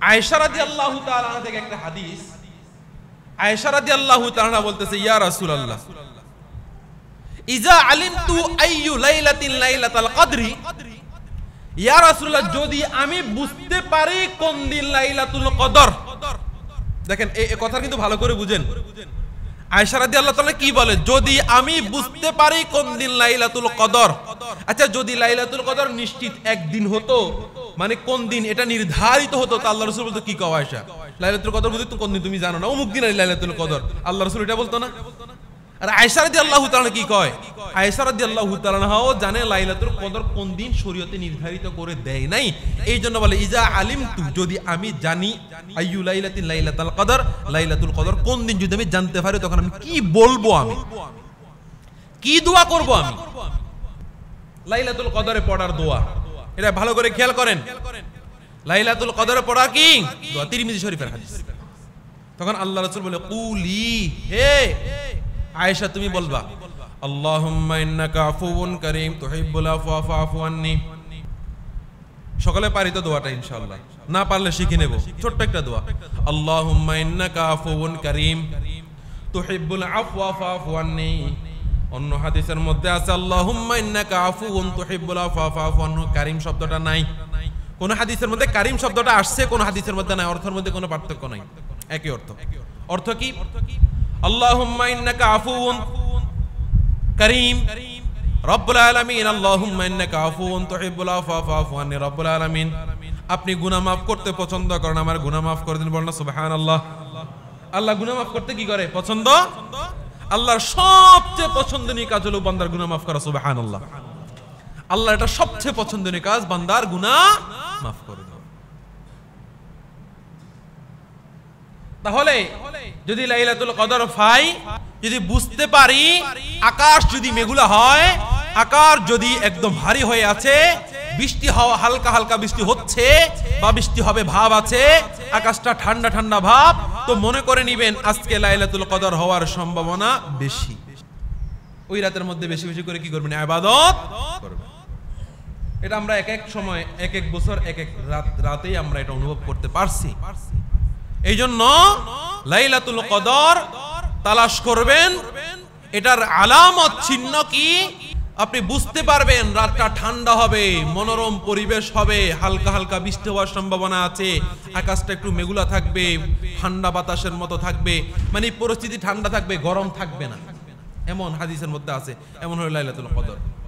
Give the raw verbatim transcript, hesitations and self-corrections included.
আয়েশা রাদিয়াল্লাহু তাআলা আনহা থেকে একটা হাদিস, আয়েশা রাদিয়াল্লাহু তাআলা বলতেছে, ইয়া রাসূলুল্লাহ, ইজা আলিমতু আইয়ু লাইলাতিন লাইলাতুল কদরি, ইয়া রাসূলুল্লাহ, যদি আমি বুঝতে পারি কোন দিন লাইলাতুল কদর। দেখেন এই কথা কিন্তু ভালো করে বুঝেন। আয়েশা রাদিয়াল্লাহু তাআলা কি বলে? যদি আমি বুঝতে পারি কোন দিন লাইলাতুল কদর। আচ্ছা, যদি লাইলাতুল কদর নিশ্চিত একদিন হতো, মানে কোন দিন এটা নির্ধারিত হতো, তো আল্লাহ রাসূল বলতো কি কও আয়েশা, লাইলাতুল কদর বুঝি কোন দিন তুমি জানো না, অমুক দিন লাইলাতুল কদর। আল্লাহ রাসূল এটা বলতো না? আর আয়েশা রাদিয়াল্লাহু তাআলা কি কয়? আয়েশা রাদিয়াল্লাহু তাআলাও জানে লাইলাতুল কদর কোন দিন শরীয়তে নির্ধারিত করে দেয় নাই। এই জন্য বলে ইজা আলিমতু, যদি আমি জানি, আইয়ু লাইলাতিন লাইলাতুল কদর, লাইলাতুল কদর কোন দিন যদি আমি জানতে পারি, তখন আমি কি বলবো, আমি কি দোয়া করব, আমি লাইলাতুল কদরে পড়ার দোয়া, এটা ভালো করে খেয়াল করেন। লাইলাতুল কদরে পড়া কি দোয়া? তিরমিজি শরীফের হাদিস। তখন আল্লাহ রাসূল বলে, কুলি, হে আয়েশা তুমি বলবা, আল্লাহুম্মা ইন্নাকা আফুউন কারীম তুহিব্বুল আফওয়া ফাআফু আন্নি। সকালে পারি তো দোয়াটা ইনশাআল্লাহ, না পারলে শিখে নেব। ছোট্ট একটা দোয়া, আল্লাহুম্মা ইন্নাকা আফুউন কারীম তুহিব্বুল আফওয়া ফাআফু আন্নি। অন্য হাদিসের মধ্যে আছে আল্লাহুম্মা ইন্নাকা আফুউন তুহিব্বুল আফওয়া ফাআফু আন্নি। কারীম শব্দটা নাই। কোন হাদিসের মধ্যে কারীম শব্দটা আসছে, কোন হাদিসের মধ্যে নাই। অর্থের মধ্যে কোনো পার্থক্য নাই, একই অর্থ। অর্থ কি? আল্লাহুম্মা ইন্নাকা আফুউন কারীম রব্বুল আলামিন, আল্লাহুম্মা ইন্নাকা আফুউন তুহিব্বুল আফওয়া ফাআফু আন্নি। রব্বুল আলামিন, আপনি গুনাহ মাফ করতে পছন্দ করেন, আমার গুনাহ মাফ করে দিন। বলেন না সুবহানাল্লাহ। আল্লাহ গুনাহ মাফ করতে কি করে? পছন্দ। আল্লাহর সবচেয়ে পছন্দনীয় কাজ হলো বান্দার গুনাহ মাফ করা। সুবহানাল্লাহ। আল্লাহ এটা সবচেয়ে পছন্দনীয় কাজ, বান্দার গুনাহ মাফ করে দেওয়া। তাহলে যদি লাইলাতুল কদর পাই, যদি বুঝতে পারি, আকাশ যদি মেঘলা হয়, আকাশ যদি একদম ভারী হয়ে আছে, বৃষ্টি হওয়া হালকা হালকা বৃষ্টি হচ্ছে বা বৃষ্টি হবে ভাব আছে, আকাশটা ঠান্ডা ঠান্ডা ভাব, তো মনে করে নিবেন আজকে লাইলাতুল কদর হওয়ার সম্ভাবনা বেশি। ওই রাতের মধ্যে বেশি বেশি করে কি করবেন? ইবাদত করবেন। এটা আমরা এক এক সময়, এক এক বছর, এক এক রাত রাতেই আমরা এটা অনুভব করতে পারছি। এই জন্য লাইলাতুল কদর তালাশ করবেন। এটার আলামত চিহ্ন কি? আপনি বুঝতে পারবেন রাতটা ঠান্ডা হবে, মনোরম পরিবেশ হবে, হালকা হালকা বৃষ্টি হওয়ার সম্ভাবনা আছে, আকাশটা একটু মেঘলা থাকবে, ঠান্ডা বাতাসের মতো থাকবে, মানে পরিস্থিতি ঠান্ডা থাকবে, গরম থাকবে না, এমন হাদিসের মধ্যে আছে। এমন হলো লাইলাতুল কদর।